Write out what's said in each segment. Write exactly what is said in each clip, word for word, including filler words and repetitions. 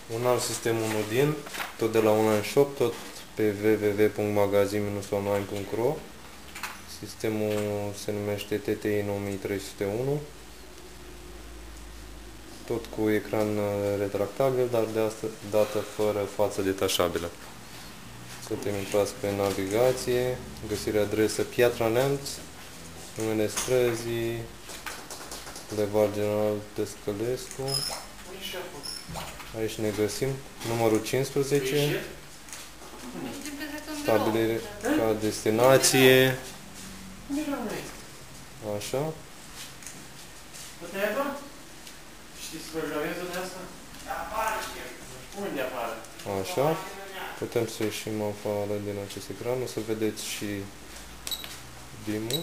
Un alt sistem unu din, tot de la Online Shop, tot pe w w w punct magazin online punct r o. Sistemul se numește T T I nouă mii trei sute unu. Tot cu ecran retractabil, dar de asta dată fără față detașabilă. Suntem intrați pe navigație, găsirea adresă Piatra Neamț, numele străzii, Bulevard General Descălescu. Aici ne găsim numărul cincisprezece, stabilire ca destinație, așa. Știți programezul de asta? Unde apare? Așa. Putem să ieșim afară din acest ecran. O să vedeți și dimul.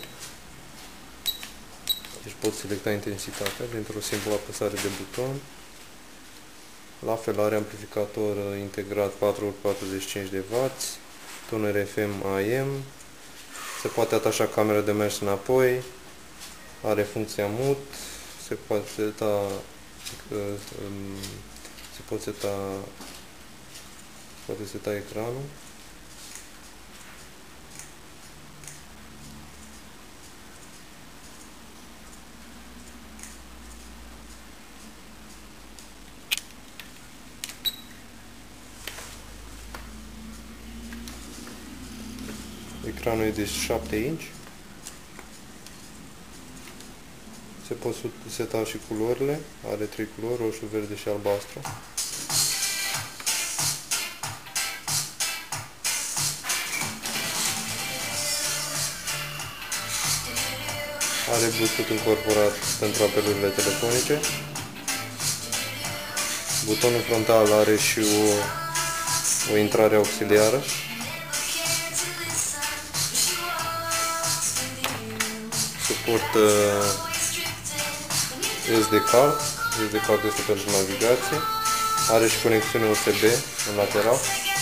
Deci pot selecta intensitatea dintr-o simplă apăsare de buton. La fel are amplificator integrat patru ori patruzeci și cinci de wați, toner F M A M, se poate atașa camera de mers înapoi, are funcția mut, se poate seta se poate seta poate seta ecranul. Ecranul e de șapte inci. Se pot seta și culorile. Are trei culori, roșu, verde și albastru. Are Bluetooth incorporat pentru apelurile telefonice. Butonul frontal are și o, o intrare auxiliară. Suportă S D card. S D card este pentru navigație. Are și conexiune U S B în lateral.